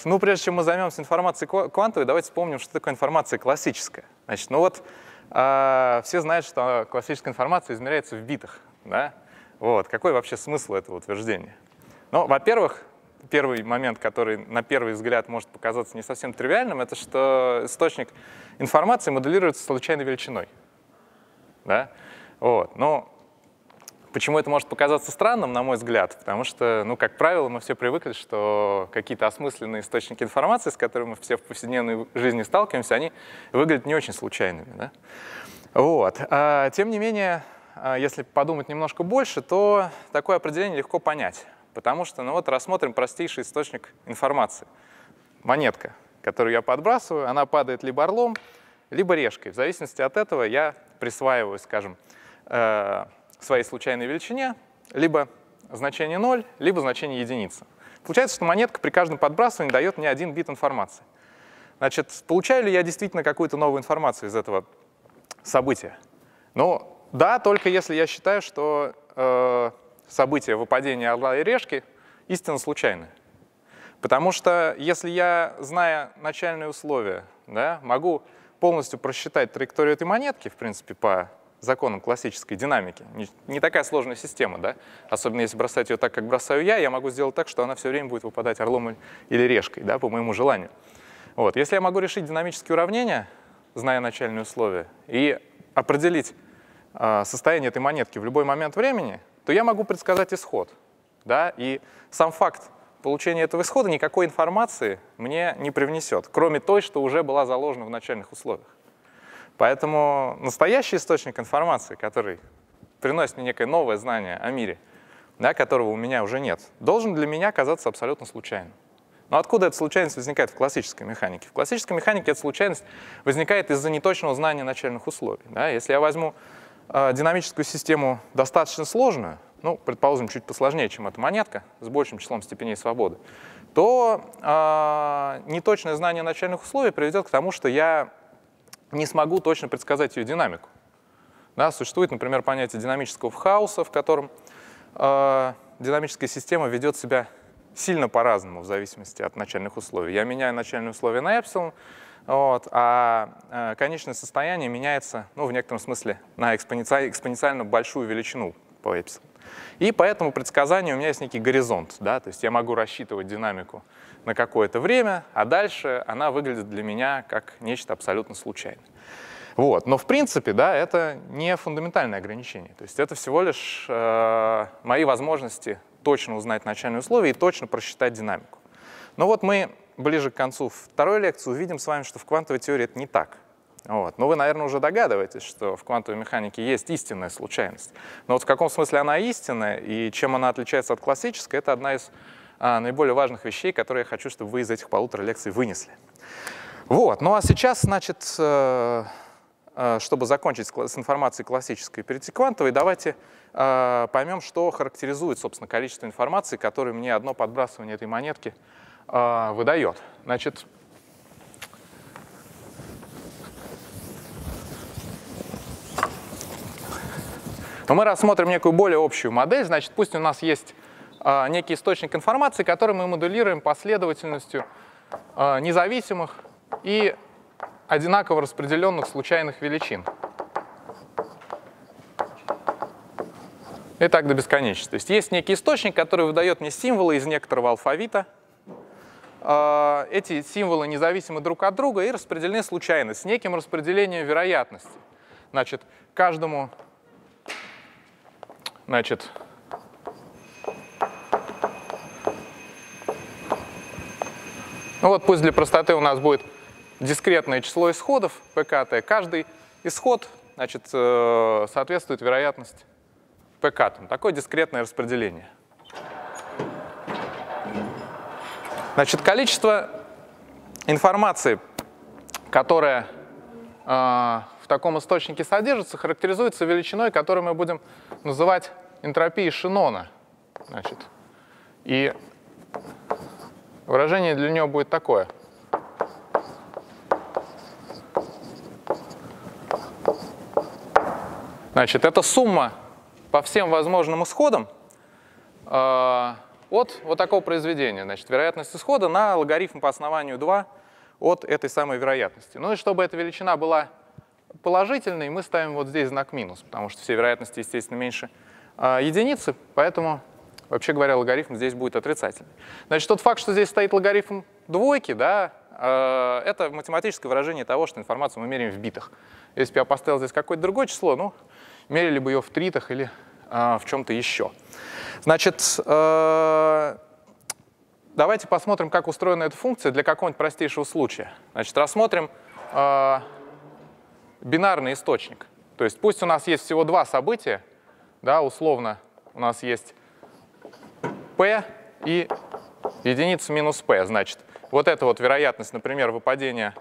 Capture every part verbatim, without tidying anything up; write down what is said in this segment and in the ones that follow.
Ну, прежде чем мы займемся информацией квантовой, давайте вспомним, что такое информация классическая. Значит, ну вот э, все знают, что классическая информация измеряется в битах. Да? Вот. Какой вообще смысл этого утверждения? Ну, во-первых, первый момент, который на первый взгляд может показаться не совсем тривиальным, это что источник информации моделируется случайной величиной. Да? Вот. Но почему это может показаться странным, на мой взгляд? Потому что, ну, как правило, мы все привыкли, что какие-то осмысленные источники информации, с которыми мы все в повседневной жизни сталкиваемся, они выглядят не очень случайными. Да? Вот. А, тем не менее, если подумать немножко больше, то такое определение легко понять. Потому что, ну вот, рассмотрим простейший источник информации. Монетка, которую я подбрасываю, она падает либо орлом, либо решкой. В зависимости от этого я присваиваю, скажем, э своей случайной величине либо значение ноль, либо значение единица. Получается, что монетка при каждом подбрасывании дает мне один бит информации. Значит, получаю ли я действительно какую-то новую информацию из этого события? Ну, да, только если я считаю, что э, событие выпадения орла и решки истинно случайное. Потому что если я, зная начальные условия, да, могу полностью просчитать траекторию этой монетки, в принципе, по законам классической динамики. Не, не такая сложная система, да? Особенно если бросать ее так, как бросаю я, я могу сделать так, что она все время будет выпадать орлом или решкой, да, по моему желанию. Вот. Если я могу решить динамические уравнения, зная начальные условия, и определить э, состояние этой монетки в любой момент времени, то я могу предсказать исход. Да? И сам факт получения этого исхода никакой информации мне не привнесет, кроме той, что уже была заложена в начальных условиях. Поэтому настоящий источник информации, который приносит мне некое новое знание о мире, да, которого у меня уже нет, должен для меня казаться абсолютно случайным. Но откуда эта случайность возникает в классической механике? В классической механике эта случайность возникает из-за неточного знания начальных условий. Да? Если я возьму э, динамическую систему достаточно сложную, ну, предположим, чуть посложнее, чем эта монетка, с большим числом степеней свободы, то э, неточное знание начальных условий приведет к тому, что я не смогу точно предсказать ее динамику. Да, существует, например, понятие динамического хаоса, в котором э, динамическая система ведет себя сильно по-разному в зависимости от начальных условий. Я меняю начальные условия на эпсилон, вот, а э, конечное состояние меняется, ну, в некотором смысле, на экспоненциально, экспоненциально большую величину по эпсилон. И по этому предсказанию у меня есть некий горизонт. Да, то есть я могу рассчитывать динамику на какое-то время, а дальше она выглядит для меня как нечто абсолютно случайное. Вот. Но в принципе, да, это не фундаментальное ограничение. То есть это всего лишь э, мои возможности точно узнать начальные условия и точно просчитать динамику. Но вот мы ближе к концу второй лекции увидим с вами, что в квантовой теории это не так. Вот. Но вы, наверное, уже догадываетесь, что в квантовой механике есть истинная случайность. Но вот в каком смысле она истинная и чем она отличается от классической, это одна из а, наиболее важных вещей, которые я хочу, чтобы вы из этих полутора лекций вынесли. Вот. Ну а сейчас, значит, э, э, чтобы закончить с информацией классической и перейти к квантовой, давайте э, поймем, что характеризует, собственно, количество информации, которое мне одно подбрасывание этой монетки э, выдает. Значит, но мы рассмотрим некую более общую модель. Значит, пусть у нас есть э, некий источник информации, который мы моделируем последовательностью э, независимых и одинаково распределенных случайных величин. И так до бесконечности. То есть есть некий источник, который выдает мне символы из некоторого алфавита. Э, эти символы независимы друг от друга и распределены случайно, с неким распределением вероятности. Значит, каждому... Значит, ну вот пусть для простоты у нас будет дискретное число исходов, пкт. Каждый исход, значит, соответствует вероятности пк. Такое дискретное распределение. Значит, количество информации, которая э, в таком источнике содержится, характеризуется величиной, которую мы будем называть энтропией Шеннона. Значит, и выражение для нее будет такое. Значит, это сумма по всем возможным исходам э, от вот такого произведения. Значит, вероятность исхода на логарифм по основанию два от этой самой вероятности. Ну и чтобы эта величина была положительной, мы ставим вот здесь знак минус, потому что все вероятности, естественно, меньше э, единицы, поэтому, вообще говоря, логарифм здесь будет отрицательный. Значит, тот факт, что здесь стоит логарифм двойки, да, э, это математическое выражение того, что информацию мы меряем в битах. Если бы я поставил здесь какое-то другое число, ну, мерили бы ее в тритах или э, в чем-то еще. Значит, э, давайте посмотрим, как устроена эта функция для какого-нибудь простейшего случая. Значит, рассмотрим э, бинарный источник. То есть пусть у нас есть всего два события, да, условно у нас есть p и единица минус p. Значит, вот эта вот вероятность, например, выпадения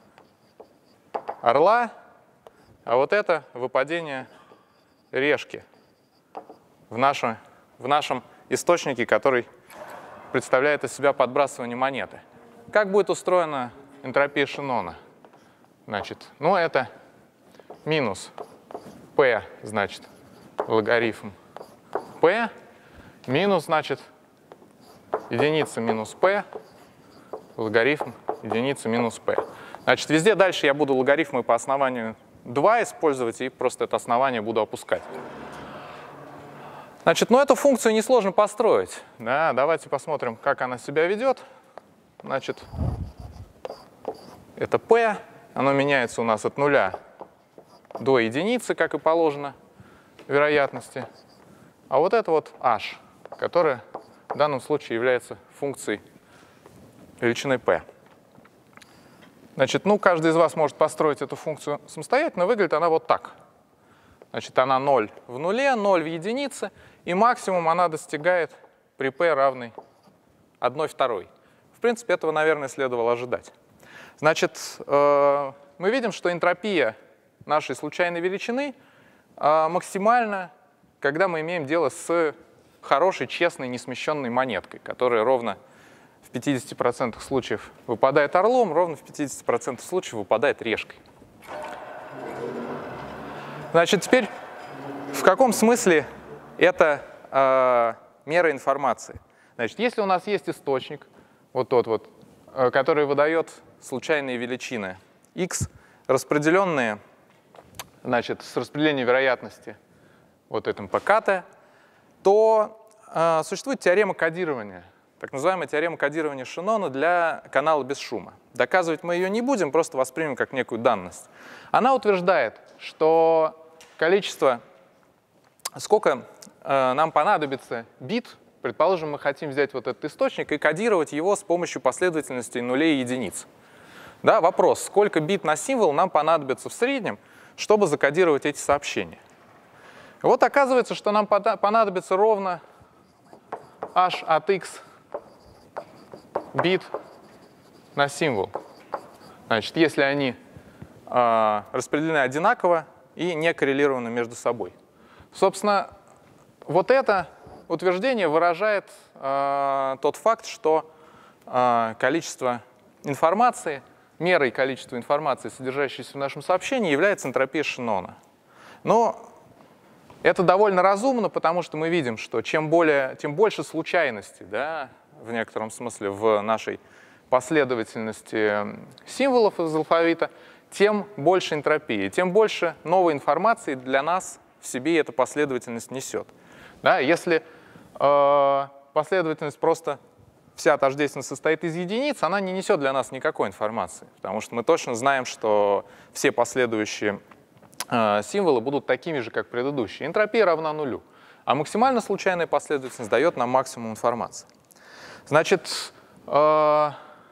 орла, а вот это выпадение решки в нашем, в нашем источнике, который представляет из себя подбрасывание монеты. Как будет устроена энтропия Шеннона? Значит, ну это минус p, значит, логарифм p, минус, значит, единица минус p, логарифм единицы минус p. Значит, везде дальше я буду логарифмы по основанию два использовать и просто это основание буду опускать. Значит, ну эту функцию несложно построить. Да, давайте посмотрим, как она себя ведет. Значит, это p, оно меняется у нас от нуля до единицы, как и положено вероятности. А вот это вот h, которая в данном случае является функцией величины p. Значит, ну, каждый из вас может построить эту функцию самостоятельно. Выглядит она вот так. Значит, она ноль в нуле, ноль в единице, и максимум она достигает при p равной одной второй. В принципе, этого, наверное, следовало ожидать. Значит, э, мы видим, что энтропия нашей случайной величины э, максимальна, когда мы имеем дело с хорошей, честной, несмещенной монеткой, которая ровно в пятидесяти процентах случаев выпадает орлом, ровно в пятидесяти процентах случаев выпадает решкой. Значит, теперь в каком смысле это э, мера информации? Значит, если у нас есть источник, вот тот вот, э, который выдает случайные величины x, распределенные, значит, с распределением вероятности вот этим pkt, то э, существует теорема кодирования, так называемая теорема кодирования Шеннона для канала без шума. Доказывать мы ее не будем, просто воспримем как некую данность. Она утверждает, что количество, сколько э, нам понадобится бит, предположим, мы хотим взять вот этот источник и кодировать его с помощью последовательности нулей и единиц. Да, вопрос, сколько бит на символ нам понадобится в среднем, чтобы закодировать эти сообщения. Вот оказывается, что нам понадобится ровно h от x бит на символ. Значит, если они э, распределены одинаково и не коррелированы между собой. Собственно, вот это утверждение выражает э, тот факт, что э, количество информации, мерой количества информации, содержащейся в нашем сообщении, является энтропия Шеннона. Но это довольно разумно, потому что мы видим, что чем, более, тем больше случайностей, да, в некотором смысле в нашей последовательности символов из алфавита, тем больше энтропии, тем больше новой информации для нас в себе эта последовательность несет. Да, если э, последовательность просто вся тождественно состоит из единиц, она не несет для нас никакой информации, потому что мы точно знаем, что все последующие э, символы будут такими же, как предыдущие. Энтропия равна нулю, а максимально случайная последовательность дает нам максимум информации. Значит, э,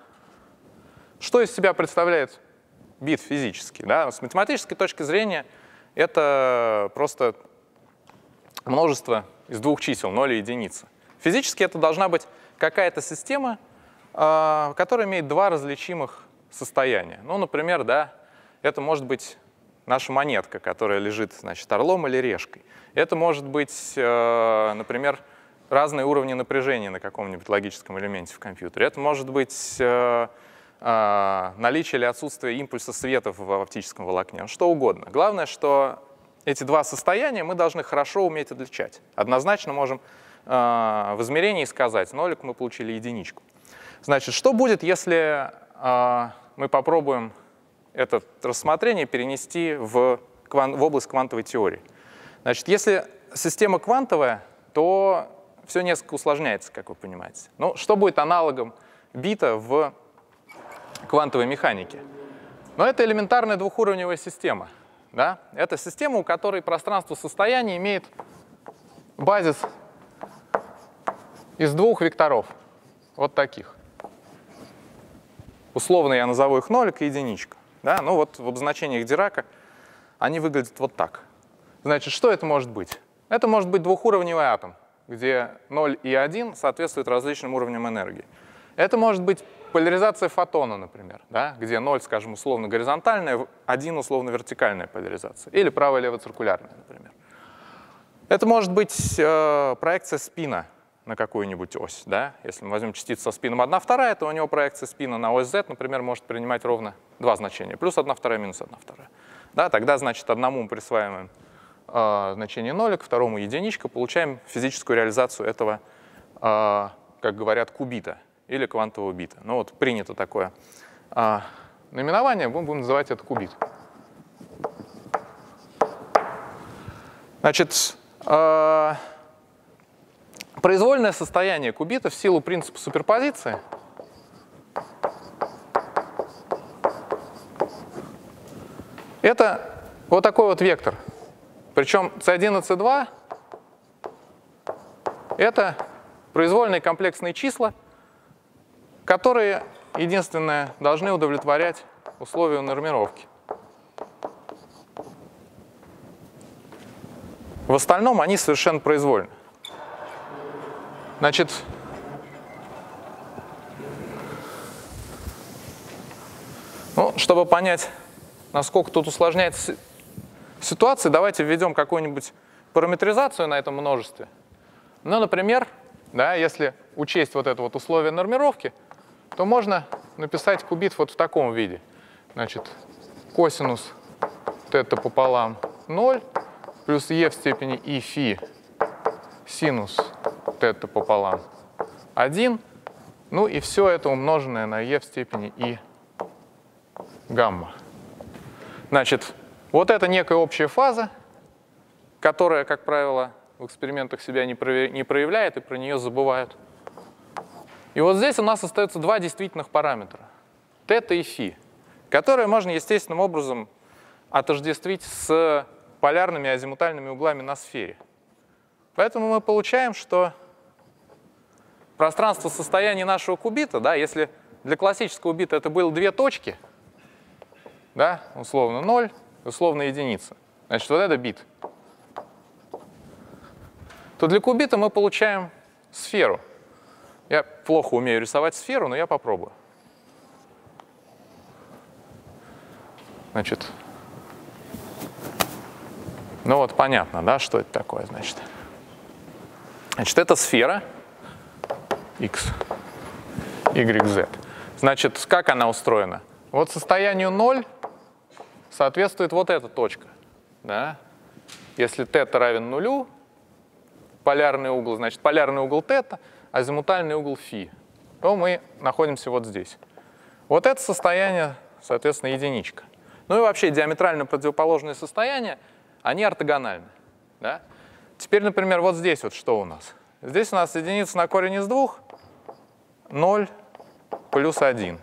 что из себя представляет бит физически? Да? С математической точки зрения это просто множество из двух чисел, ноль и единица. Физически это должна быть какая-то система, э, которая имеет два различимых состояния. Ну, например, да, это может быть наша монетка, которая лежит, значит, орлом или решкой. Это может быть, э, например, разные уровни напряжения на каком-нибудь логическом элементе в компьютере. Это может быть э, э, наличие или отсутствие импульса света в оптическом волокне, что угодно. Главное, что эти два состояния мы должны хорошо уметь отличать. Однозначно можем в измерении сказать. Нолик мы получили единичку. Значит, что будет, если мы попробуем это рассмотрение перенести в, в область квантовой теории? Значит, если система квантовая, то все несколько усложняется, как вы понимаете. Ну, что будет аналогом бита в квантовой механике? Ну, это элементарная двухуровневая система. Да? Это система, у которой пространство состояния имеет базис из двух векторов, вот таких. Условно я назову их нолик и единичка. Да? Ну вот в обозначениях Дирака они выглядят вот так. Значит, что это может быть? Это может быть двухуровневый атом, где ноль и один соответствуют различным уровням энергии. Это может быть поляризация фотона, например, да? Где ноль, скажем, условно горизонтальная, один условно вертикальная поляризация. Или право-лево-циркулярная, например. Это может быть э, проекция спина на какую-нибудь ось. Да? Если мы возьмем частицу со спином одна вторая, то у него проекция спина на ось z, например, может принимать ровно два значения. Плюс одна вторая, минус одна вторая. Да? Тогда, значит, одному мы присваиваем э, значение нолик, второму единичка, получаем физическую реализацию этого, э, как говорят, кубита или квантового бита. Ну вот принято такое э, наименование, мы будем называть это кубит. Значит, э, произвольное состояние кубита в силу принципа суперпозиции это вот такой вот вектор. Причем си один и си два это произвольные комплексные числа, которые, единственное, должны удовлетворять условию нормировки. В остальном они совершенно произвольны. Значит, ну, чтобы понять, насколько тут усложняется ситуация, давайте введем какую-нибудь параметризацию на этом множестве. Ну, например, да, если учесть вот это вот условие нормировки, то можно написать кубит вот в таком виде. Значит, косинус тета пополам ноль плюс e в степени и фи синус тета пополам один, ну и все это умноженное на e в степени и гамма. Значит, вот это некая общая фаза, которая, как правило, в экспериментах себя не проявляет и про нее забывают. И вот здесь у нас остается два действительных параметра, тета и фи, которые можно естественным образом отождествить с полярными азимутальными углами на сфере. Поэтому мы получаем, что пространство состояния нашего кубита, да, если для классического бита это было две точки, да, условно ноль, условно единица, значит, вот это бит, то для кубита мы получаем сферу. Я плохо умею рисовать сферу, но я попробую. Значит, ну вот понятно, да, что это такое, значит. Значит, это сфера x, y, z. Значит, как она устроена? Вот состоянию ноль соответствует вот эта точка. Да? Если тета равен нулю, полярный угол, значит, полярный угол тета, азимутальный угол фи, то мы находимся вот здесь. Вот это состояние, соответственно, единичка. Ну и вообще диаметрально противоположные состояния, они ортогональны. Да? Теперь, например, вот здесь вот что у нас? Здесь у нас единица на корень из двух, ноль плюс один.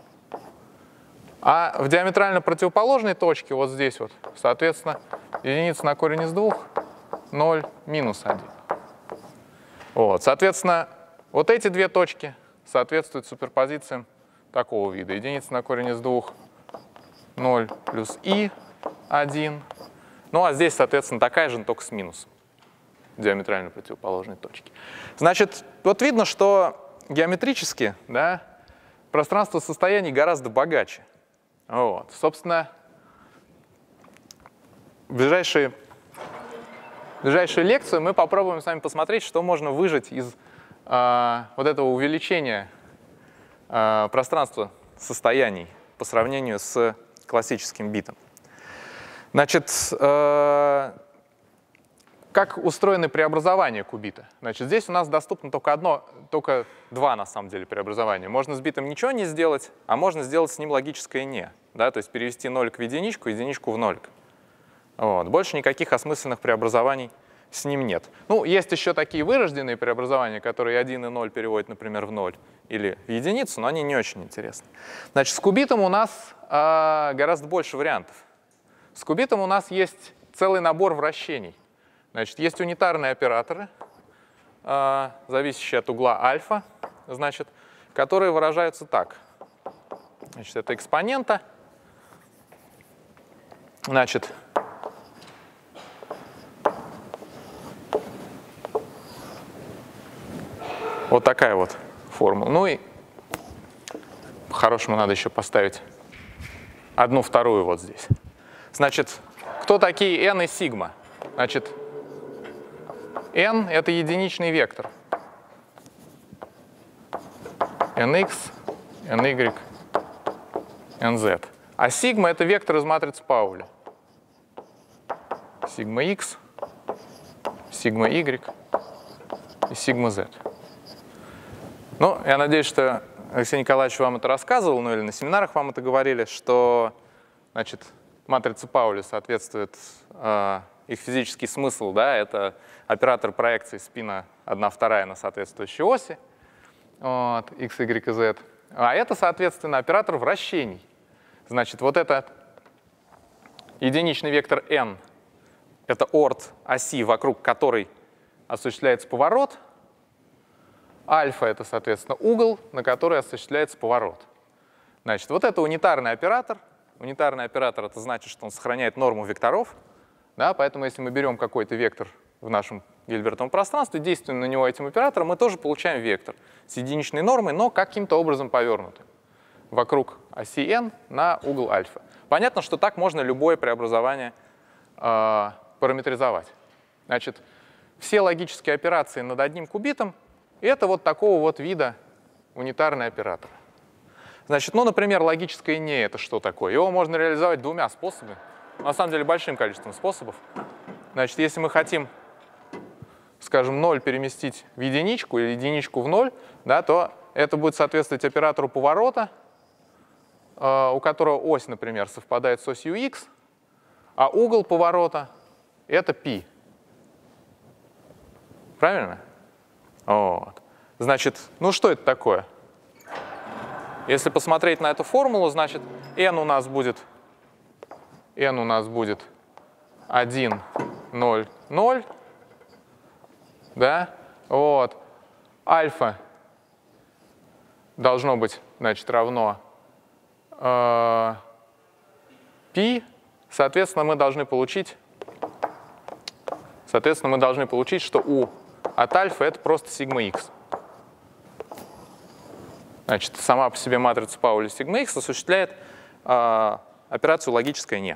А в диаметрально противоположной точке, вот здесь вот, соответственно, единица на корень из двух, ноль минус один. Вот, соответственно, вот эти две точки соответствуют суперпозициям такого вида. Единица на корень из двух, ноль плюс и один. Ну а здесь, соответственно, такая же, но только с минусом. Диаметрально противоположной точки. Значит, вот видно, что геометрически, да, пространство состояний гораздо богаче. Вот. Собственно, в ближайшие, в ближайшую лекцию мы попробуем с вами посмотреть, что можно выжать из э, вот этого увеличения э, пространства состояний по сравнению с классическим битом. Значит, э, как устроены преобразования кубита? Значит, здесь у нас доступно только одно, только два, на самом деле, преобразования. Можно с битом ничего не сделать, а можно сделать с ним логическое «не». Да? То есть перевести нолик в единичку, единичку в нолик. Вот. Больше никаких осмысленных преобразований с ним нет. Ну, есть еще такие вырожденные преобразования, которые один и ноль переводят, например, в ноль или в единицу, но они не очень интересны. Значит, с кубитом у нас а, гораздо больше вариантов. С кубитом у нас есть целый набор вращений. Значит, есть унитарные операторы, э, зависящие от угла альфа, значит, которые выражаются так. Значит, это экспонента. Значит, вот такая вот формула. Ну и по-хорошему надо еще поставить одну вторую вот здесь. Значит, кто такие n и сигма? Значит, n — это единичный вектор. nx, ny, nz. А сигма — это вектор из матрицы Пауля. Сигма x, сигма y и сигма z. Ну, я надеюсь, что Алексей Николаевич вам это рассказывал, ну или на семинарах вам это говорили, что, значит, матрица Пауля соответствует э, их физический смысл, да, это оператор проекции спина одна вторая на соответствующей оси, вот, x, y и z. А это, соответственно, оператор вращений. Значит, вот это единичный вектор n, это орд оси, вокруг которой осуществляется поворот. Альфа — это, соответственно, угол, на который осуществляется поворот. Значит, вот это унитарный оператор. Унитарный оператор — это значит, что он сохраняет норму векторов. Да, поэтому если мы берем какой-то вектор в нашем Гильбертовом пространстве, действуем на него этим оператором, мы тоже получаем вектор с единичной нормой, но каким-то образом повернутым вокруг оси n на угол альфа. Понятно, что так можно любое преобразование э, параметризовать. Значит, все логические операции над одним кубитом — это вот такого вот вида унитарный оператор. Значит, ну, например, логическое «не» — это что такое? Его можно реализовать двумя способами, на самом деле большим количеством способов. Значит, если мы хотим, скажем, ноль переместить в единичку или единичку в ноль, да, то это будет соответствовать оператору поворота, э, у которого ось, например, совпадает с осью x, а угол поворота — это π. Правильно? Вот. Значит, ну что это такое? Если посмотреть на эту формулу, значит, n у нас будет, n у нас будет один, ноль, ноль, да? Вот. Альфа должно быть, значит, равно э, π. Соответственно, мы должны получить, соответственно, мы должны получить, что u от альфа — это просто сигма x. Значит, сама по себе матрица Пауля сигма x осуществляет э, операцию логическое «не».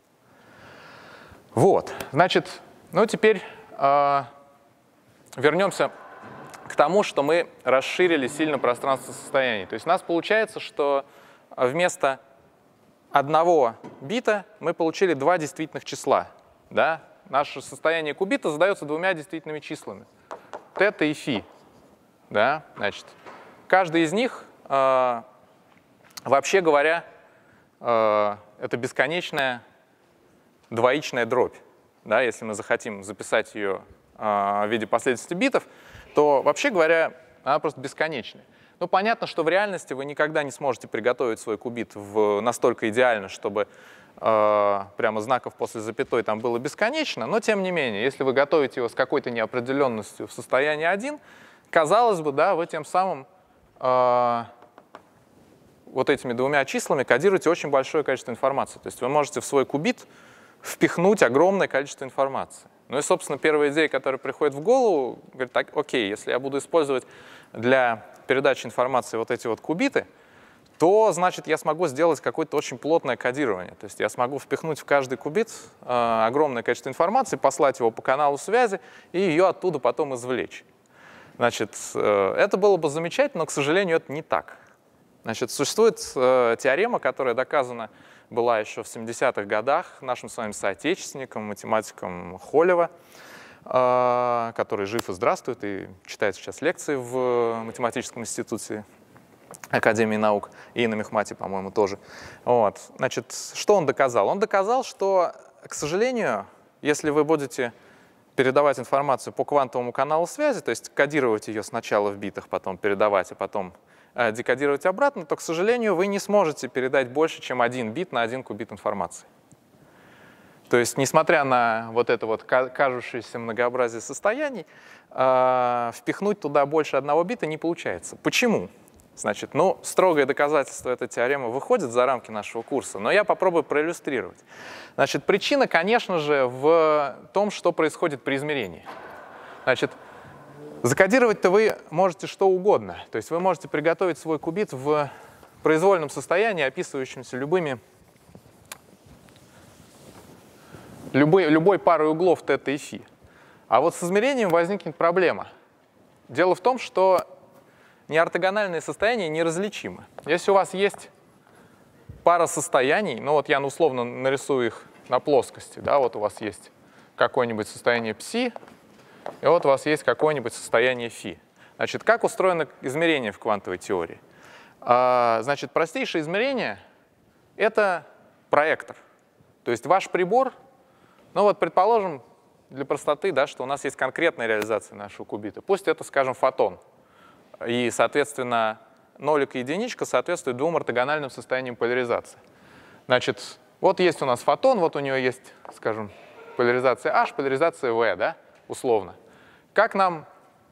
Вот, значит, ну теперь э, вернемся к тому, что мы расширили сильно пространство состояний. То есть у нас получается, что вместо одного бита мы получили два действительных числа. Да? Наше состояние кубита задается двумя действительными числами. Тета и фи. Да? Значит, каждый из них, э, вообще говоря, э, это бесконечная двоичная дробь. Да? Если мы захотим записать ее э, в виде последовательности битов, то, вообще говоря, она просто бесконечная. Ну, понятно, что в реальности вы никогда не сможете приготовить свой кубит в, настолько идеально, чтобы э, прямо знаков после запятой там было бесконечно, но тем не менее, если вы готовите его с какой-то неопределенностью в состоянии один, казалось бы, да, вы тем самым э, вот этими двумя числами кодируете очень большое количество информации. То есть вы можете в свой кубит впихнуть огромное количество информации. Ну и, собственно, первая идея, которая приходит в голову, говорит, так, окей, если я буду использовать для передачи информации вот эти вот кубиты, то, значит, я смогу сделать какое-то очень плотное кодирование. То есть я смогу впихнуть в каждый кубит э, огромное количество информации, послать его по каналу связи и ее оттуда потом извлечь. Значит, э, это было бы замечательно, но, к сожалению, это не так. Значит, существует э, теорема, которая доказана была еще в семидесятых годах нашим с вами соотечественником, математиком Холева. который жив и здравствует и читает сейчас лекции в математическом институте Академии наук, и на Мехмате, по-моему, тоже. Вот. Значит, что он доказал? Он доказал, что, к сожалению, если вы будете передавать информацию по квантовому каналу связи, то есть кодировать ее сначала в битах, потом передавать, а потом э, декодировать обратно, то, к сожалению, вы не сможете передать больше, чем один бит на один кубит информации. То есть, несмотря на вот это вот кажущееся многообразие состояний, э, впихнуть туда больше одного бита не получается. Почему? Значит, ну, строгое доказательство этой теоремы выходит за рамки нашего курса, но я попробую проиллюстрировать. Значит, причина, конечно же, в том, что происходит при измерении. Значит, закодировать-то вы можете что угодно. То есть вы можете приготовить свой кубит в произвольном состоянии, описывающемся любыми, любой, любой парой углов θ и φ. А вот с измерением возникнет проблема. Дело в том, что неортогональные состояния неразличимы. Если у вас есть пара состояний, ну вот я ну, условно нарисую их на плоскости, да, вот у вас есть какое-нибудь состояние пси, и вот у вас есть какое-нибудь состояние φ. Значит, как устроено измерение в квантовой теории? А, значит, простейшее измерение — это проектор. То есть ваш прибор, ну вот предположим, для простоты, да, что у нас есть конкретная реализация нашего кубита. Пусть это, скажем, фотон. И, соответственно, нолик и единичка соответствуют двум ортогональным состояниям поляризации. Значит, вот есть у нас фотон, вот у него есть, скажем, поляризация H, поляризация V, да, условно. Как нам,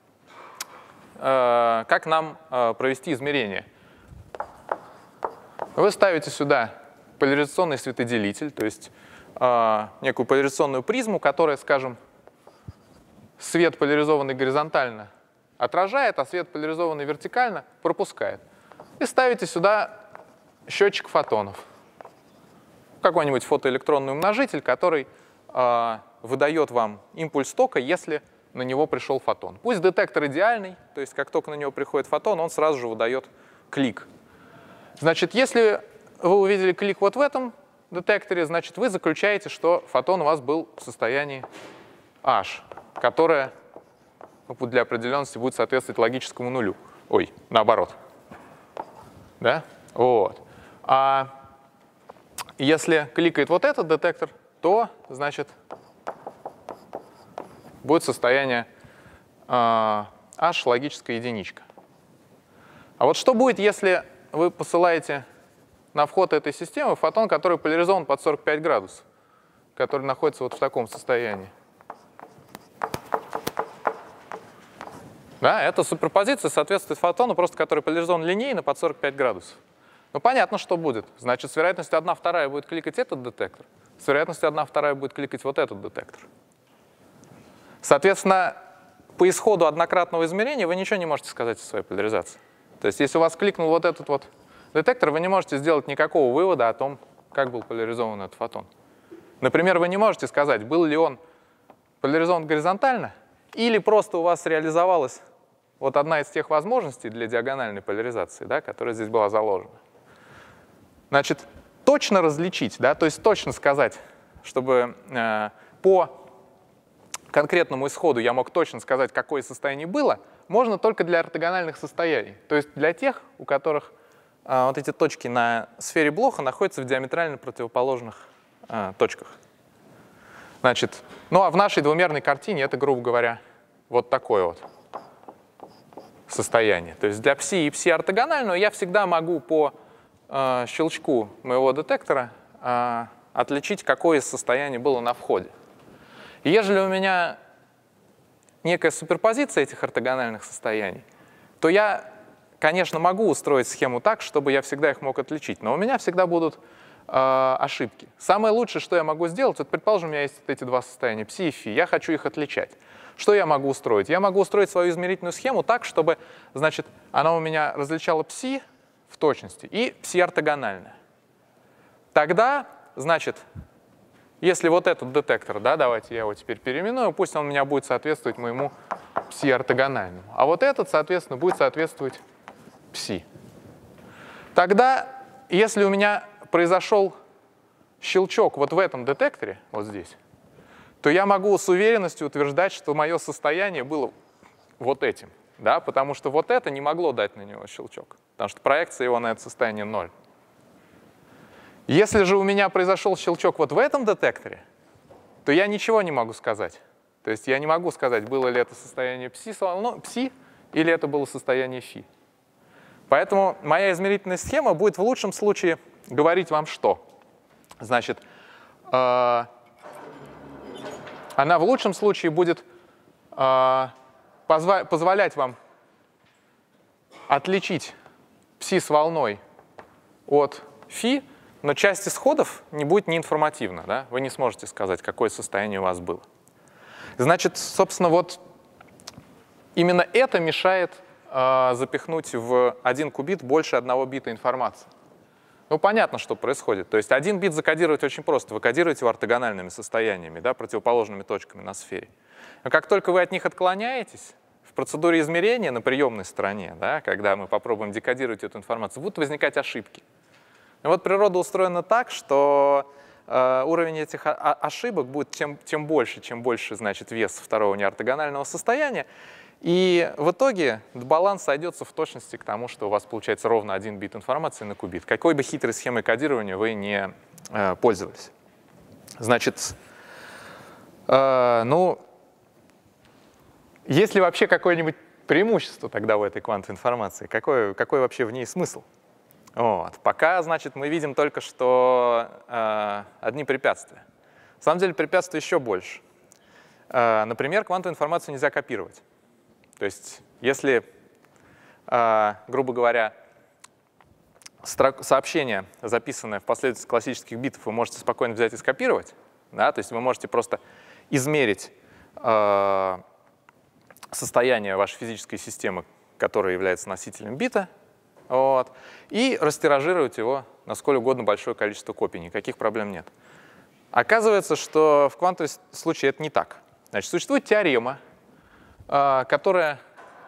э, как нам э, провести измерение? Вы ставите сюда поляризационный светоделитель, то есть э, некую поляризационную призму, которая, скажем, свет, поляризованный горизонтально, отражает, а свет, поляризованный вертикально, пропускает. И ставите сюда счетчик фотонов. Какой-нибудь фотоэлектронный умножитель, который э, выдает вам импульс тока, если на него пришел фотон. Пусть детектор идеальный, то есть как только на него приходит фотон, он сразу же выдает клик. Значит, если вы увидели клик вот в этом детекторе, значит, вы заключаете, что фотон у вас был в состоянии H, которое для определенности будет соответствовать логическому нулю. Ой, наоборот. Да? Вот. А если кликает вот этот детектор, то, значит, будет состояние э, H логическая единичка. А вот что будет, если вы посылаете на вход этой системы фотон, который поляризован под сорок пять градусов, который находится вот в таком состоянии? Да, эта суперпозиция соответствует фотону, просто который поляризован линейно под сорок пять градусов. Ну, понятно, что будет. Значит, с вероятностью одна вторая будет кликать этот детектор, с вероятностью одна вторая будет кликать вот этот детектор. Соответственно, по исходу однократного измерения вы ничего не можете сказать о своей поляризации. То есть, если у вас кликнул вот этот вот детектор, вы не можете сделать никакого вывода о том, как был поляризован этот фотон. Например, вы не можете сказать, был ли он поляризован горизонтально, или просто у вас реализовалась вот одна из тех возможностей для диагональной поляризации, да, которая здесь была заложена. Значит, точно различить, да, то есть точно сказать, чтобы э, по конкретному исходу я мог точно сказать, какое состояние было, можно только для ортогональных состояний. То есть для тех, у которых э, вот эти точки на сфере Блоха находятся в диаметрально противоположных э, точках. Значит, ну а в нашей двумерной картине это, грубо говоря, вот такое вот состояние. То есть для пси и пси-ортогонального я всегда могу по э, щелчку моего детектора э, отличить, какое состояние было на входе. И ежели у меня некая суперпозиция этих ортогональных состояний, то я, конечно, могу устроить схему так, чтобы я всегда их мог отличить, но у меня всегда будут э, ошибки. Самое лучшее, что я могу сделать, вот, предположим, у меня есть вот эти два состояния, пси и фи, я хочу их отличать. Что я могу устроить? Я могу устроить свою измерительную схему так, чтобы, значит, она у меня различала пси в точности и пси-ортогональная. Тогда, значит, если вот этот детектор, да, давайте я его теперь переименую, пусть он у меня будет соответствовать моему пси-ортогональному. А вот этот, соответственно, будет соответствовать пси. Тогда, если у меня произошел щелчок вот в этом детекторе, вот здесь, то я могу с уверенностью утверждать, что мое состояние было вот этим. Да? Потому что вот это не могло дать на него щелчок. Потому что проекция его на это состояние ноль. Если же у меня произошел щелчок вот в этом детекторе, то я ничего не могу сказать. То есть я не могу сказать, было ли это состояние пси, ну, пси или это было состояние фи. Поэтому моя измерительная схема будет в лучшем случае говорить вам что? Значит, э, она в лучшем случае будет э, позва- позволять вам отличить пси с волной от фи, но часть исходов не будет неинформативна. Да? Вы не сможете сказать, какое состояние у вас было. Значит, собственно, вот именно это мешает э, запихнуть в один кубит больше одного бита информации. Ну, понятно, что происходит. То есть один бит закодировать очень просто. Вы кодируете его ортогональными состояниями, да, противоположными точками на сфере. Но как только вы от них отклоняетесь, в процедуре измерения на приемной стороне, да, когда мы попробуем декодировать эту информацию, будут возникать ошибки. И вот природа устроена так, что э, уровень этих ошибок будет тем, тем больше, чем больше, значит, вес второго неортогонального состояния. И в итоге баланс сойдется в точности к тому, что у вас получается ровно один бит информации на кубит, какой бы хитрой схемой кодирования вы не э, пользовались. Значит, э, ну, есть ли вообще какое-нибудь преимущество тогда в этой квантовой информации? Какой, какой вообще в ней смысл? Вот. Пока, значит, мы видим только, что э, одни препятствия. На самом деле препятствий еще больше. Э, например, квантовую информацию нельзя копировать. То есть если, э, грубо говоря, сообщение, записанное в последовательности классических битов, вы можете спокойно взять и скопировать, да? То есть вы можете просто измерить э, состояние вашей физической системы, которая является носителем бита, вот, и растиражировать его на сколь угодно большое количество копий, никаких проблем нет. Оказывается, что в квантовом случае это не так. Значит, существует теорема, которая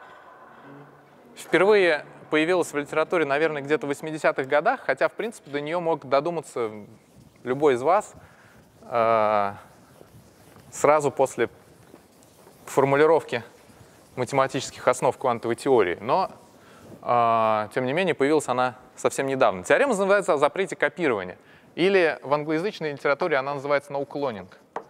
впервые появилась в литературе, наверное, где-то в восьмидесятых годах, хотя, в принципе, до нее мог додуматься любой из вас сразу после формулировки математических основ квантовой теории. Но, тем не менее, появилась она совсем недавно. Теорема называется о запрете копирования. Или в англоязычной литературе она называется no cloning.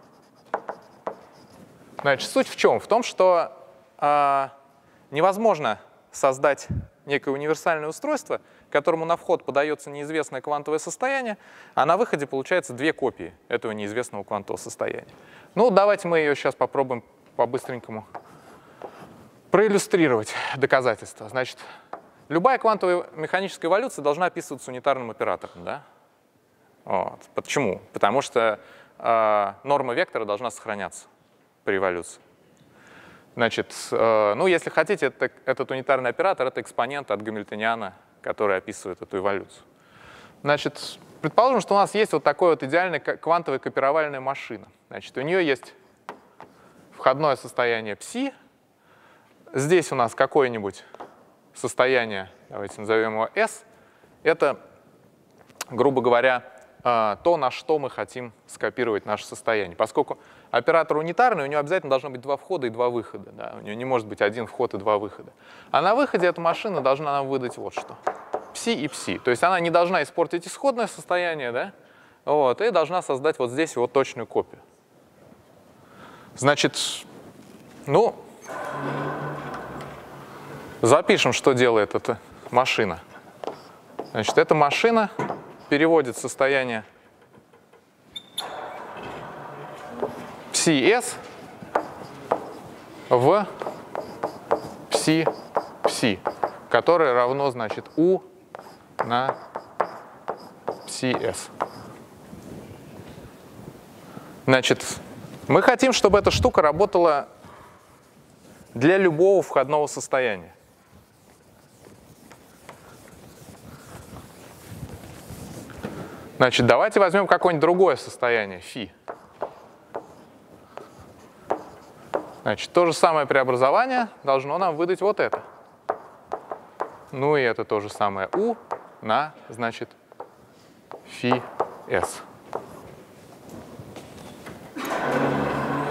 Значит, суть в чем? В том, что э, невозможно создать некое универсальное устройство, которому на вход подается неизвестное квантовое состояние, а на выходе получается две копии этого неизвестного квантового состояния. Ну, давайте мы ее сейчас попробуем по-быстренькому проиллюстрировать доказательства. Значит, любая квантовая механическая эволюция должна описываться унитарным оператором. Да? Вот. Почему? Потому что э, норма вектора должна сохраняться при эволюции. Значит, э, ну, если хотите, это, этот унитарный оператор — это экспонент от гамильтониана, который описывает эту эволюцию. Значит, предположим, что у нас есть вот такая вот идеальная квантовая копировальная машина. Значит, у нее есть входное состояние пси. Здесь у нас какое-нибудь состояние, давайте назовем его S. Это, грубо говоря, то, на что мы хотим скопировать наше состояние. Поскольку оператор унитарный, у него обязательно должно быть два входа и два выхода. Да? У него не может быть один вход и два выхода. А на выходе эта машина должна нам выдать вот что. Пси и пси. То есть она не должна испортить исходное состояние, да? Вот, и должна создать вот здесь вот точную копию. Значит, ну, запишем, что делает эта машина. Значит, эта машина переводит состояние пси-S в пси-пси, которое равно, значит, U на пси-S. Значит, мы хотим, чтобы эта штука работала для любого входного состояния. Значит, давайте возьмем какое-нибудь другое состояние, φ. Значит, то же самое преобразование должно нам выдать вот это. Ну и это то же самое U на, значит, φs.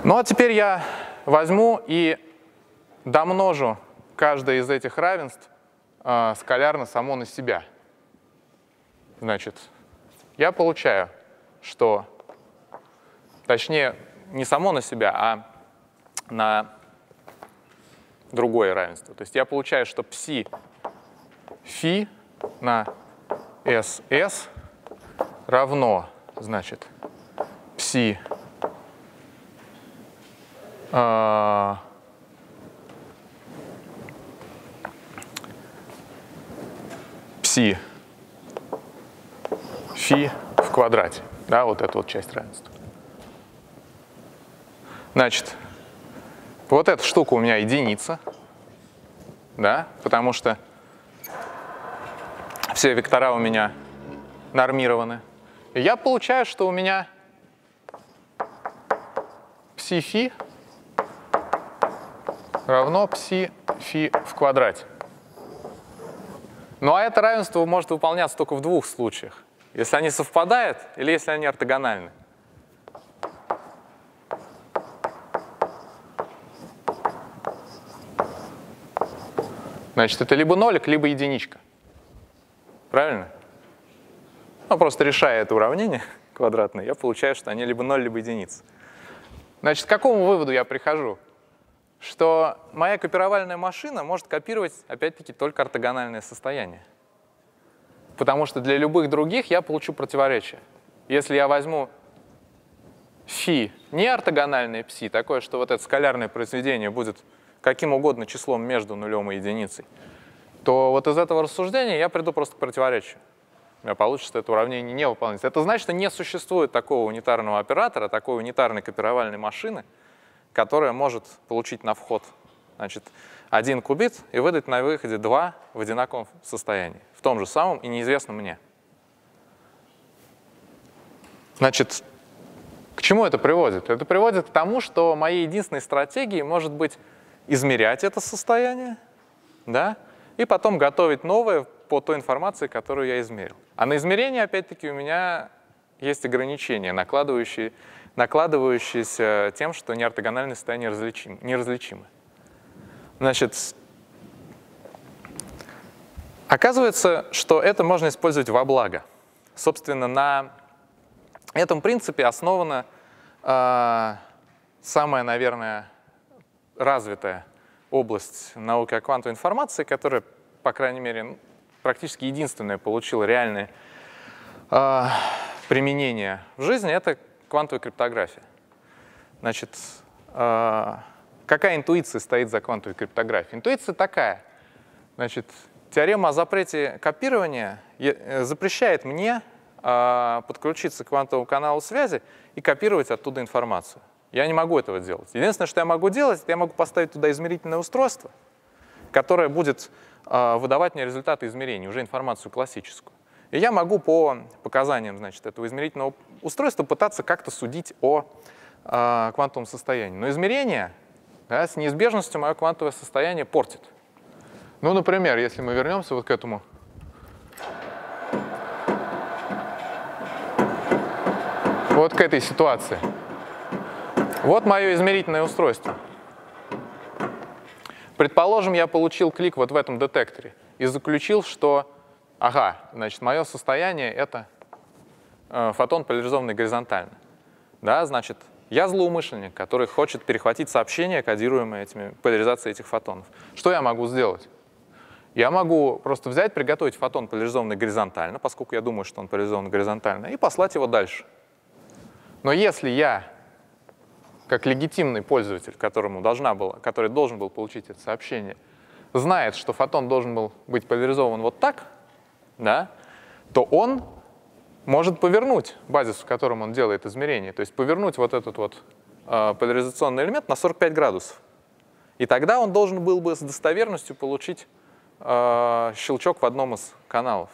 Ну а теперь я возьму и домножу каждое из этих равенств э, скалярно само на себя. Значит, я получаю, что, точнее, не само на себя, а на другое равенство. То есть я получаю, что пси фи на эс-эс равно, значит, пси э, пси фи в квадрате. Да, вот эта вот часть равенства. Значит, вот эта штука у меня единица, да, потому что все вектора у меня нормированы. И я получаю, что у меня пси фи равно пси фи в квадрате. Ну а это равенство может выполняться только в двух случаях. Если они совпадают или если они ортогональны. Значит, это либо нолик, либо единичка. Правильно? Ну, просто решая это уравнение квадратное, я получаю, что они либо ноль, либо единица. Значит, к какому выводу я прихожу? Что моя копировальная машина может копировать, опять-таки, только ортогональное состояние. Потому что для любых других я получу противоречие. Если я возьму фи не ортогональное пси, такое, что вот это скалярное произведение будет каким угодно числом между нулем и единицей, то вот из этого рассуждения я приду просто к противоречию. У меня получится, что это уравнение не выполняется. Это значит, что не существует такого унитарного оператора, такой унитарной копировальной машины, которая может получить на вход, значит, один кубит и выдать на выходе два в одинаковом состоянии, в том же самом и неизвестном мне. Значит, к чему это приводит? Это приводит к тому, что моей единственной стратегией может быть измерять это состояние, да, и потом готовить новое по той информации, которую я измерил. А на измерение, опять-таки, у меня есть ограничения, накладывающие, накладывающиеся тем, что неортогональные состояния различимы, неразличимы. Значит, оказывается, что это можно использовать во благо. Собственно, на этом принципе основана э, самая, наверное, развитая область науки о квантовой информации, которая, по крайней мере, практически единственная получила реальное э, применение в жизни, это квантовая криптография. Значит, э, какая интуиция стоит за квантовой криптографией? Интуиция такая. Значит, теорема о запрете копирования запрещает мне э, подключиться к квантовому каналу связи и копировать оттуда информацию. Я не могу этого делать. Единственное, что я могу делать, это я могу поставить туда измерительное устройство, которое будет э, выдавать мне результаты измерений, уже информацию классическую. И я могу по показаниям, значит, этого измерительного устройства пытаться как-то судить о э, квантовом состоянии. Но измерение, да, с неизбежностью мое квантовое состояние портит. Ну, например, если мы вернемся вот к этому вот к этой ситуации. Вот мое измерительное устройство. Предположим, я получил клик вот в этом детекторе и заключил, что, ага, значит, мое состояние — это э, фотон, поляризованный горизонтально. Да, значит, я злоумышленник, который хочет перехватить сообщение, кодируемое этими, поляризацией этих фотонов. Что я могу сделать? Я могу просто взять, приготовить фотон, поляризованный горизонтально, поскольку я думаю, что он поляризован горизонтально, и послать его дальше. Но если я, как легитимный пользователь, которому должна была, который должен был получить это сообщение, знает, что фотон должен был быть поляризован вот так, да, то он может повернуть базис, в котором он делает измерение, то есть повернуть вот этот вот э, поляризационный элемент на сорок пять градусов. И тогда он должен был бы с достоверностью получить э, щелчок в одном из каналов.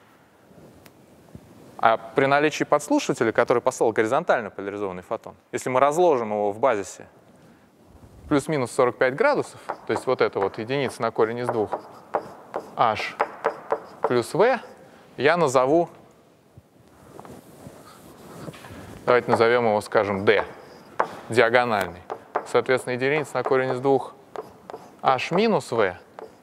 А при наличии подслушивателя, который послал горизонтально поляризованный фотон, если мы разложим его в базисе плюс-минус сорок пять градусов, то есть вот это вот единица на корень из двух, h плюс v, я назову, давайте назовем его, скажем, d. диагональный. Соответственно, единица на корень из двух h минус v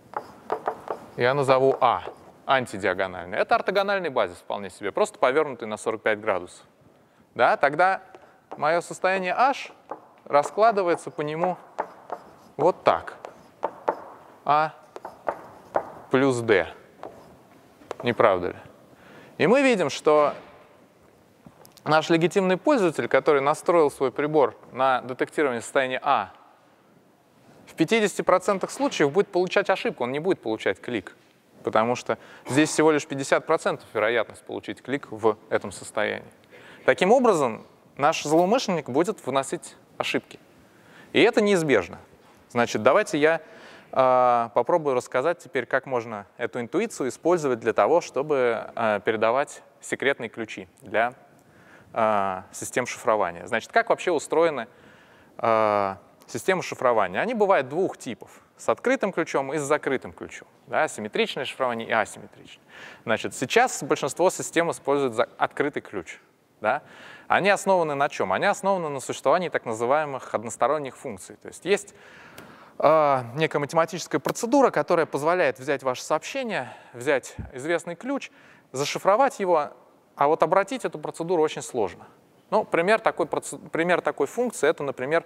я назову а, антидиагональный. Это ортогональный базис вполне себе, просто повернутый на сорок пять градусов. Да, тогда мое состояние h раскладывается по нему вот так. А плюс d. Не правда ли? И мы видим, что наш легитимный пользователь, который настроил свой прибор на детектирование состояния А, в пятидесяти процентах случаев будет получать ошибку, он не будет получать клик, потому что здесь всего лишь пятьдесят процентов вероятность получить клик в этом состоянии. Таким образом, наш злоумышленник будет выносить ошибки. И это неизбежно. Значит, давайте я э, попробую рассказать теперь, как можно эту интуицию использовать для того, чтобы э, передавать секретные ключи для э, систем шифрования. Значит, как вообще устроены э, системы шифрования? Они бывают двух типов. С открытым ключом и с закрытым ключом. Да, симметричное шифрование и асимметричное. Значит, сейчас большинство систем используют открытый ключ. Да? Они основаны на чем? Они основаны на существовании так называемых односторонних функций. То есть есть э, некая математическая процедура, которая позволяет взять ваше сообщение, взять известный ключ, зашифровать его, а вот обратить эту процедуру очень сложно. Ну, пример такой, пример такой функции — это, например,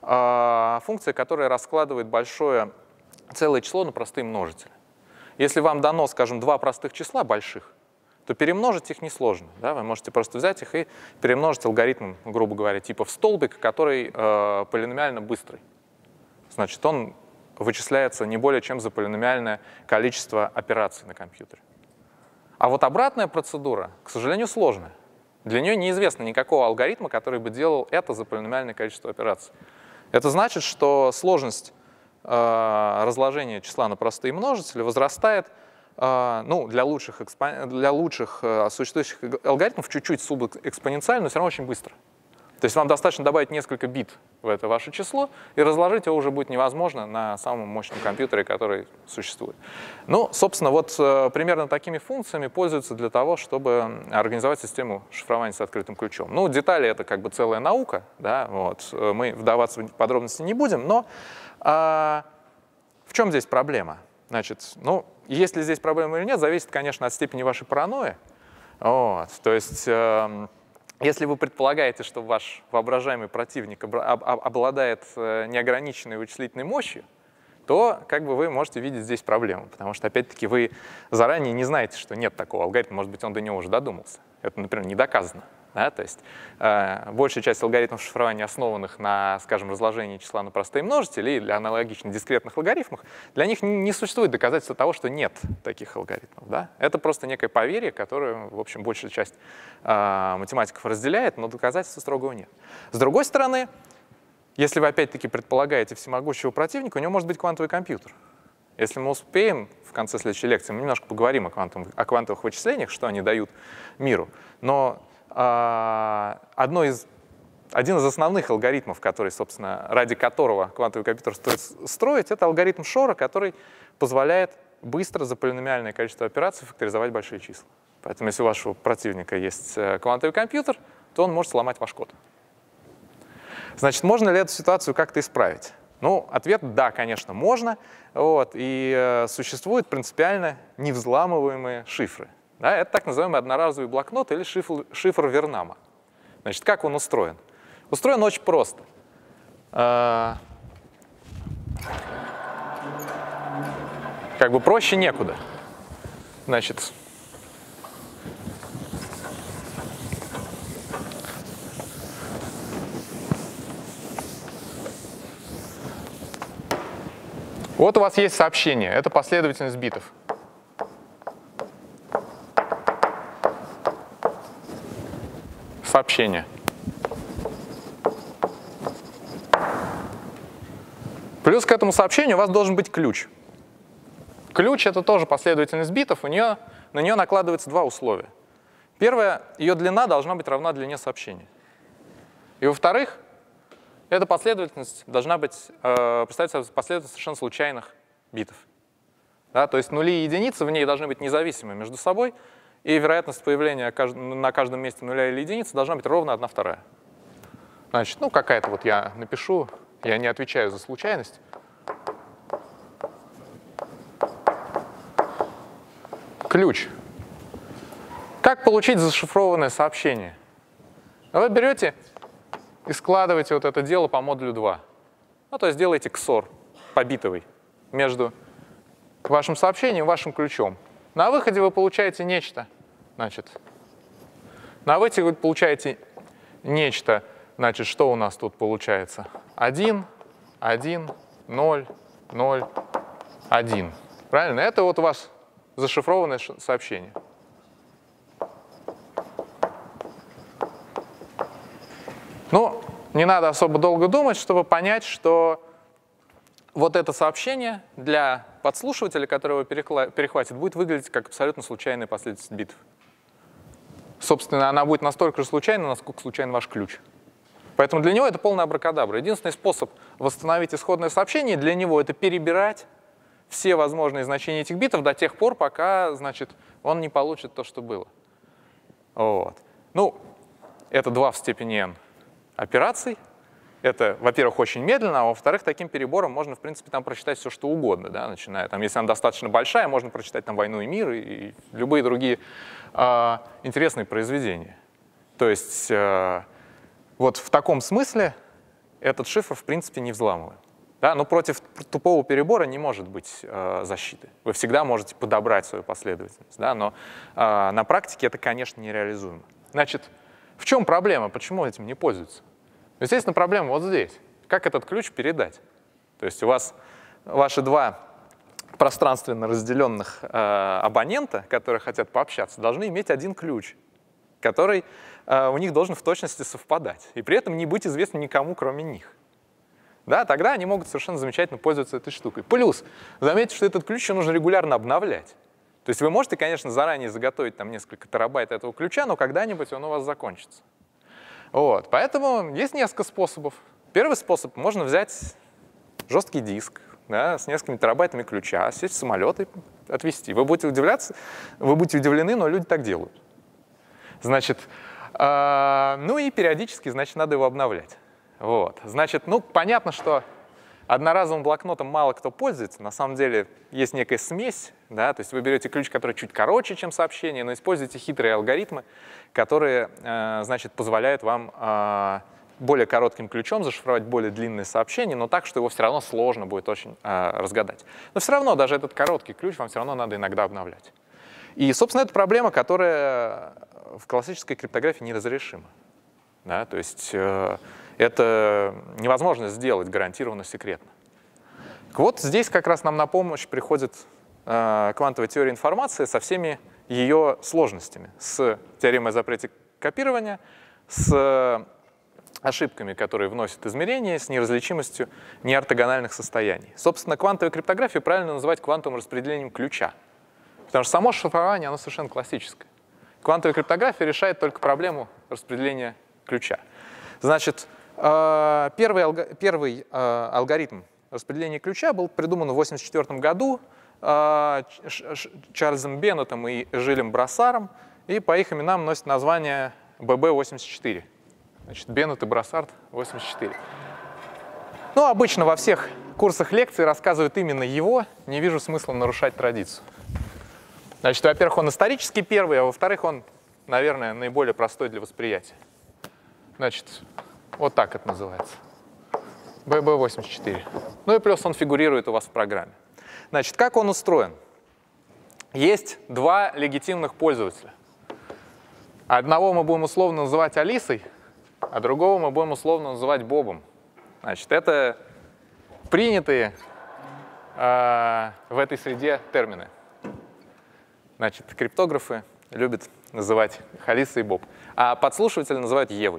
э, функция, которая раскладывает большое целое число на простые множители. Если вам дано, скажем, два простых числа больших, то перемножить их несложно. Да? Вы можете просто взять их и перемножить алгоритмом, грубо говоря, типа в столбик, который э, полиномиально быстрый. Значит, он вычисляется не более чем за полиномиальное количество операций на компьютере. А вот обратная процедура, к сожалению, сложная. Для нее неизвестно никакого алгоритма, который бы делал это за полиномиальное количество операций. Это значит, что сложность э, разложения числа на простые множители возрастает ну, для лучших, для лучших существующих алгоритмов чуть-чуть субэкспоненциально, но все равно очень быстро. То есть вам достаточно добавить несколько бит в это ваше число, и разложить его уже будет невозможно на самом мощном компьютере, который существует. Ну, собственно, вот примерно такими функциями пользуются для того, чтобы организовать систему шифрования с открытым ключом. Ну, детали — это как бы целая наука, да, вот, мы вдаваться в подробности не будем, но а, в чем здесь проблема? Значит, ну, есть ли здесь проблема или нет, зависит, конечно, от степени вашей паранойи. Вот. То есть, э, если вы предполагаете, что ваш воображаемый противник об, об, обладает э, неограниченной вычислительной мощью, то как бы вы можете видеть здесь проблему, потому что, опять-таки, вы заранее не знаете, что нет такого алгоритма, может быть, он до него уже додумался. Это, например, не доказано. Да? То есть э, большая часть алгоритмов шифрования, основанных на, скажем, разложении числа на простые множители и для аналогичных дискретных логарифмах, для них не, не существует доказательства того, что нет таких алгоритмов. Да? Это просто некое поверье, которое, в общем, большая часть э, математиков разделяет, но доказательства строгого нет. С другой стороны, если вы опять-таки предполагаете всемогущего противника, у него может быть квантовый компьютер. Если мы успеем, в конце следующей лекции мы немножко поговорим о, квантовых, о квантовых вычислениях, что они дают миру. Но Одно из, один из основных алгоритмов, который, собственно, ради которого квантовый компьютер стоит строить, это алгоритм Шора, который позволяет быстро за полиномиальное количество операций факторизовать большие числа. Поэтому если у вашего противника есть квантовый компьютер, то он может сломать ваш код. Значит, можно ли эту ситуацию как-то исправить? Ну, ответ — да, конечно, можно. Вот, и э, существуют принципиально невзламываемые шифры. Да, это так называемый одноразовый блокнот или шифр, шифр Вернама. Значит, как он устроен? Устроен очень просто. Как бы проще некуда. Значит, вот у вас есть сообщение. Это последовательность битов. Сообщение. Плюс к этому сообщению у вас должен быть ключ. Ключ — это тоже последовательность битов, у нее, на нее накладывается два условия. Первое, ее длина должна быть равна длине сообщения. И во-вторых, эта последовательность должна быть, э, представить собой последовательность совершенно случайных битов. Да, то есть нули и единицы в ней должны быть независимы между собой, и вероятность появления на каждом месте нуля или единицы должна быть ровно одна вторая. Значит, ну какая-то вот я напишу, я не отвечаю за случайность. Ключ. Как получить зашифрованное сообщение? Вы берете и складываете вот это дело по модулю два. Ну, то есть делаете ксор побитовый между вашим сообщением и вашим ключом. На выходе вы получаете нечто. Значит, на выходе вы получаете нечто. Значит, что у нас тут получается? один, один, ноль, ноль, один. Правильно? Это вот у вас зашифрованное сообщение. Ну, не надо особо долго думать, чтобы понять, что вот это сообщение для подслушивателя, который его перехватит, будет выглядеть как абсолютно случайная последовательность битв. Собственно, она будет настолько же случайна, насколько случайен ваш ключ. Поэтому для него это полная абракадабра. Единственный способ восстановить исходное сообщение для него — это перебирать все возможные значения этих битов до тех пор, пока, значит, он не получит то, что было. Вот. Ну, это два в степени n операций. Это, во-первых, очень медленно, а во-вторых, таким перебором можно, в принципе, там прочитать все, что угодно, да, начиная, там, если она достаточно большая, можно прочитать там «Войну и мир» и, и любые другие э, интересные произведения. То есть э, вот в таком смысле этот шифр, в принципе, не взламываем. Да? Но против тупого перебора не может быть э, защиты. Вы всегда можете подобрать свою последовательность, да? Но э, на практике это, конечно, нереализуемо. Значит, в чем проблема? Почему этим не пользуются? Естественно, проблема вот здесь. Как этот ключ передать? То есть у вас ваши два пространственно разделенных э, абонента, которые хотят пообщаться, должны иметь один ключ, который э, у них должен в точности совпадать, и при этом не быть известным никому, кроме них. Да, тогда они могут совершенно замечательно пользоваться этой штукой. Плюс, заметьте, что этот ключ еще нужно регулярно обновлять. То есть вы можете, конечно, заранее заготовить там несколько терабайт этого ключа, но когда-нибудь он у вас закончится. Вот, поэтому есть несколько способов. Первый способ — можно взять жесткий диск, да, с несколькими терабайтами ключа, сесть в самолет и отвезти. Вы будете удивляться, вы будете удивлены, но люди так делают. Значит, э, ну и периодически, значит, надо его обновлять. Вот, значит, ну понятно, что одноразовым блокнотом мало кто пользуется. На самом деле есть некая смесь, да, то есть вы берете ключ, который чуть короче, чем сообщение, но используете хитрые алгоритмы, которые, э, значит, позволяют вам э, более коротким ключом зашифровать более длинное сообщение, но так, что его все равно сложно будет очень э, разгадать. Но все равно даже этот короткий ключ вам все равно надо иногда обновлять. И, собственно, это проблема, которая в классической криптографии неразрешима. Да, то есть э, это невозможно сделать гарантированно секретно. Вот здесь как раз нам на помощь приходит э, квантовая теория информации со всеми ее сложностями, с теоремой о запрете копирования, с ошибками, которые вносят измерения, с неразличимостью неортогональных состояний. Собственно, квантовую криптографию правильно называть квантовым распределением ключа, потому что само шифрование, оно совершенно классическое. Квантовая криптография решает только проблему распределения ключа. Значит, первый, алго первый алгоритм распределения ключа был придуман в восемьдесят четвёртом году Чарльзом Беннетом и Жилем Брассаром, и по их именам носит название бэ бэ восемьдесят четыре. Значит, Беннет и Брассард восемьдесят четыре. Ну, обычно во всех курсах лекций рассказывают именно его, не вижу смысла нарушать традицию. Значит, во-первых, он исторически первый, а во-вторых, он, наверное, наиболее простой для восприятия. Значит, вот так это называется. бэ бэ восемьдесят четыре. Ну и плюс он фигурирует у вас в программе. Значит, как он устроен? Есть два легитимных пользователя. Одного мы будем условно называть Алисой, а другого мы будем условно называть Бобом. Значит, это принятые э, в этой среде термины. Значит, криптографы любят называть их Алиса и Боб, а подслушиватели называют Евой.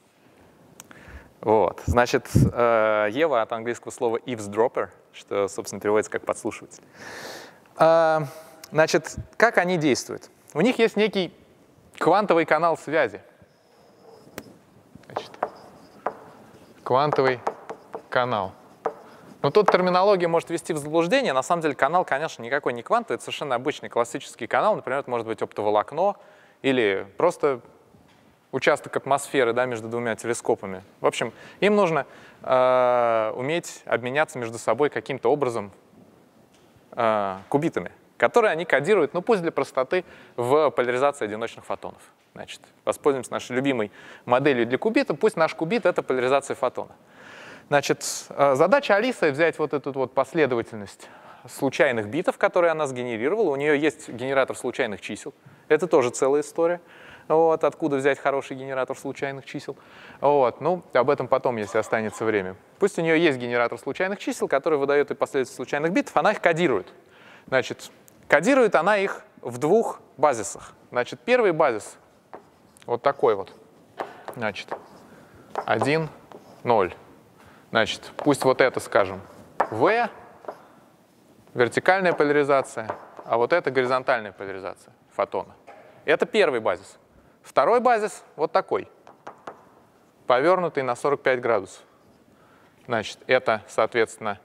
Вот. Значит, э, Ева от английского слова eavesdropper, что, собственно, переводится как подслушиватель. Э, значит, как они действуют? У них есть некий квантовый канал связи. Значит, квантовый канал. Но тут терминология может ввести в заблуждение. На самом деле канал, конечно, никакой не квантовый, это совершенно обычный классический канал. Например, это может быть оптоволокно или просто участок атмосферы, да, между двумя телескопами. В общем, им нужно э, уметь обменяться между собой каким-то образом э, кубитами, которые они кодируют, ну пусть для простоты, в поляризации одиночных фотонов. Значит, воспользуемся нашей любимой моделью для кубита. Пусть наш кубит — это поляризация фотона. Значит, э, задача Алисы — взять вот эту вот последовательность случайных битов, которые она сгенерировала. У нее есть генератор случайных чисел. Это тоже целая история. Вот, откуда взять хороший генератор случайных чисел. Вот, ну, об этом потом, если останется время. Пусть у нее есть генератор случайных чисел, который выдает ей последовательность случайных битов, она их кодирует. Значит, кодирует она их в двух базисах. Значит, первый базис вот такой вот. Значит, один, ноль. Значит, пусть вот это, скажем, V, вертикальная поляризация, а вот это горизонтальная поляризация фотона. Это первый базис. Второй базис вот такой, повернутый на сорок пять градусов. Значит, это, соответственно,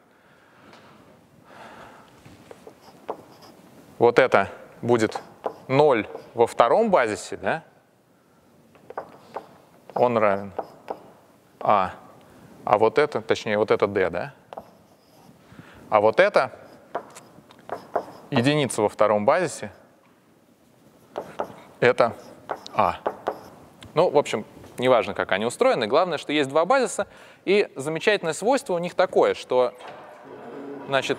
вот это будет ноль во втором базисе, да? Он равен А. А вот это, точнее, вот это D, да? А вот это единица во втором базисе, это А. Ну, в общем, неважно, как они устроены. Главное, что есть два базиса. И замечательное свойство у них такое, что, значит,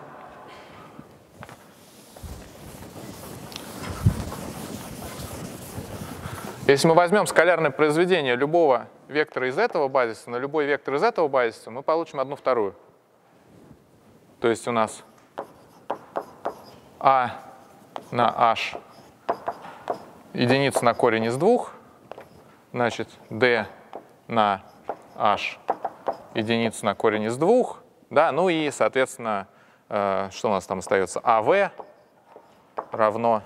если мы возьмем скалярное произведение любого вектора из этого базиса на любой вектор из этого базиса, мы получим одну вторую. То есть у нас А на H единица на корень из двух, значит, D на H единица на корень из двух, да, ну и, соответственно, э, что у нас там остается? А В равно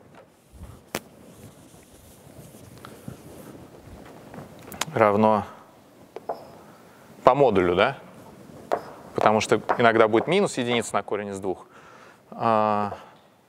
равно по модулю, да? Потому что иногда будет минус единица на корень из двух. А,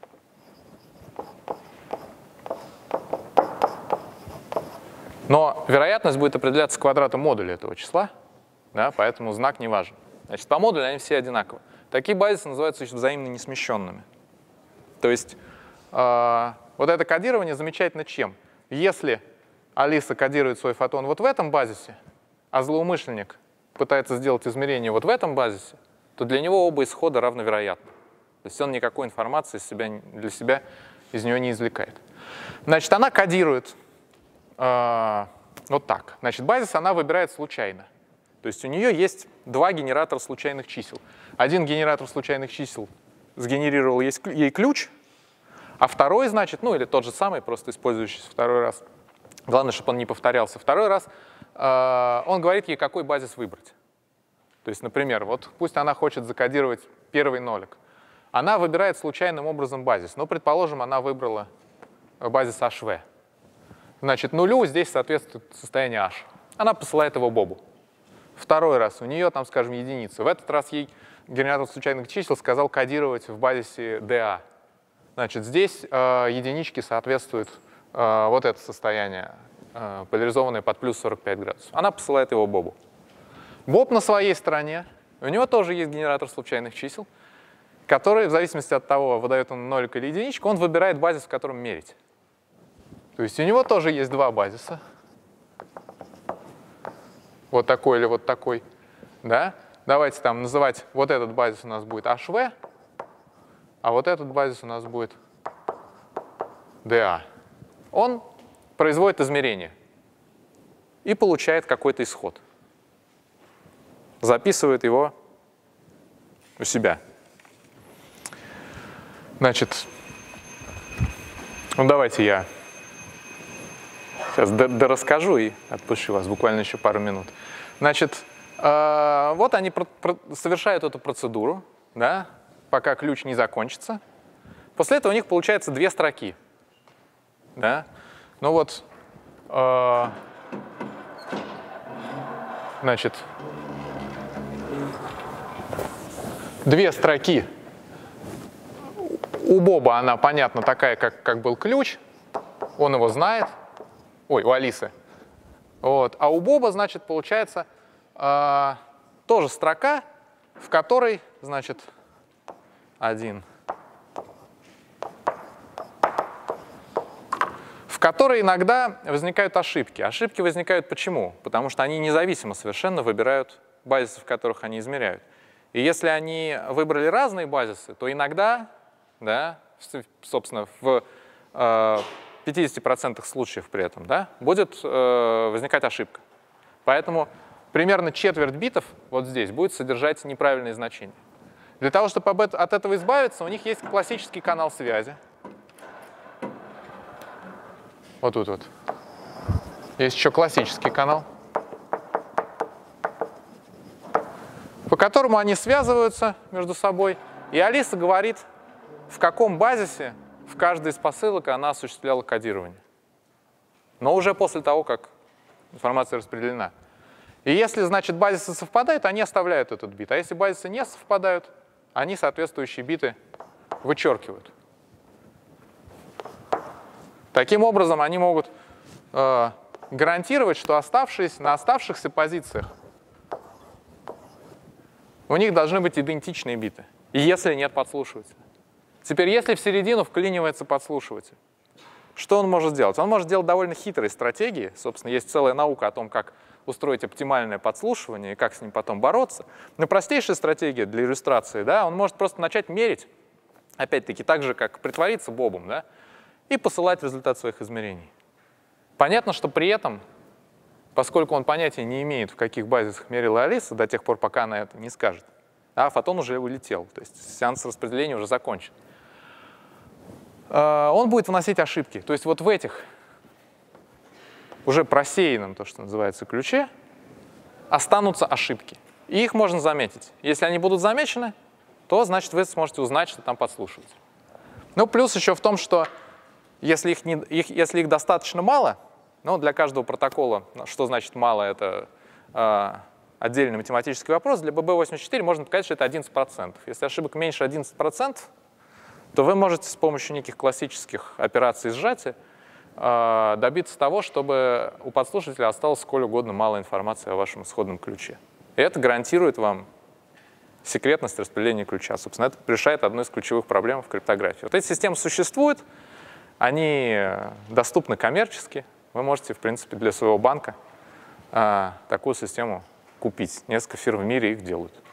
но вероятность будет определяться квадратом модуля этого числа, да, поэтому знак не важен. Значит, по модулю они все одинаковы. Такие базисы называются взаимно несмещенными. То есть э, вот это кодирование замечательно чем? Если Алиса кодирует свой фотон вот в этом базисе, а злоумышленник пытается сделать измерение вот в этом базисе, то для него оба исхода равновероятны. То есть он никакой информации из себя, для себя из нее не извлекает. Значит, она кодирует э, вот так. Значит, базис она выбирает случайно. То есть у нее есть два генератора случайных чисел. Один генератор случайных чисел сгенерировал ей ключ, а второй, значит, ну или тот же самый, просто использующийся второй раз. Главное, чтобы он не повторялся. Второй раз э, он говорит ей, какой базис выбрать. То есть, например, вот пусть она хочет закодировать первый нолик. Она выбирает случайным образом базис. Ну, предположим, она выбрала базис эйч ви. Значит, нулю здесь соответствует состояние H. Она посылает его Бобу. Второй раз у нее там, скажем, единица. В этот раз ей генератор случайных чисел сказал кодировать в базисе ди эй. Значит, здесь э, единички соответствуют э, вот это состояние, э, поляризованное под плюс сорок пять градусов. Она посылает его Бобу. Боб на своей стороне, у него тоже есть генератор случайных чисел, который, в зависимости от того, выдает он нолик или единичку, он выбирает базис, в котором мерить. То есть у него тоже есть два базиса. Вот такой или вот такой. Да? Давайте там называть, вот этот базис у нас будет эйч ви, а вот этот базис у нас будет ди эй. Он производит измерение и получает какой-то исход. Записывает его у себя. Значит, ну давайте я сейчас дорасскажу и отпущу вас буквально еще пару минут. Значит, э, вот они совершают эту процедуру, да, пока ключ не закончится. После этого у них получается две строки. Да? Ну вот, э, значит, две строки. У Боба она, понятно, такая, как, как был ключ. Он его знает. ой, у Алисы. Вот. А у Боба, значит, получается э, тоже строка, в которой, значит, один, в которой иногда возникают ошибки. Ошибки возникают почему? Потому что они независимо совершенно выбирают базисы, в которых они измеряют. И если они выбрали разные базисы, то иногда, да, собственно, в э, пятидесяти процентах случаев при этом, да, будет э, возникать ошибка. Поэтому примерно четверть битов вот здесь будет содержать неправильные значения. Для того, чтобы от этого избавиться, у них есть классический канал связи. Вот тут вот. Есть еще классический канал, по которому они связываются между собой. И Алиса говорит, в каком базисе в каждой из посылок она осуществляла кодирование. Но уже после того, как информация распределена. И если, значит, базисы совпадают, они оставляют этот бит. А если базисы не совпадают, они соответствующие биты вычеркивают. Таким образом, они могут э, гарантировать, что оставшиеся, на оставшихся позициях у них должны быть идентичные биты, если нет подслушивателя. Теперь, если в середину вклинивается подслушиватель, что он может сделать? Он может делать довольно хитрые стратегии. Собственно, есть целая наука о том, как устроить оптимальное подслушивание и как с ним потом бороться. Но простейшая стратегия для иллюстрации, да, он может просто начать мерить, опять-таки, так же, как притвориться Бобом, да, и посылать результат своих измерений. Понятно, что при этом, поскольку он понятия не имеет, в каких базисах мерила Алиса, до тех пор, пока она это не скажет, а фотон уже улетел, то есть сеанс распределения уже закончен, он будет вносить ошибки. То есть вот в этих уже просеянном, то, что называется, ключе, останутся ошибки. И их можно заметить. Если они будут замечены, то, значит, вы сможете узнать, что там подслушиватель. Ну, плюс еще в том, что если их, не, их, если их достаточно мало, ну, для каждого протокола, что значит мало, это э, отдельный математический вопрос, для би би восемьдесят четыре можно показать, что это одиннадцать процентов. Если ошибок меньше одиннадцати процентов, то вы можете с помощью неких классических операций сжатия э, добиться того, чтобы у подслушивателя осталось сколь угодно мало информации о вашем исходном ключе. И это гарантирует вам секретность распределения ключа. Собственно, это решает одну из ключевых проблем в криптографии. Вот эти системы существуют, они доступны коммерчески. Вы можете, в принципе, для своего банка э, такую систему купить. Несколько фирм в мире их делают.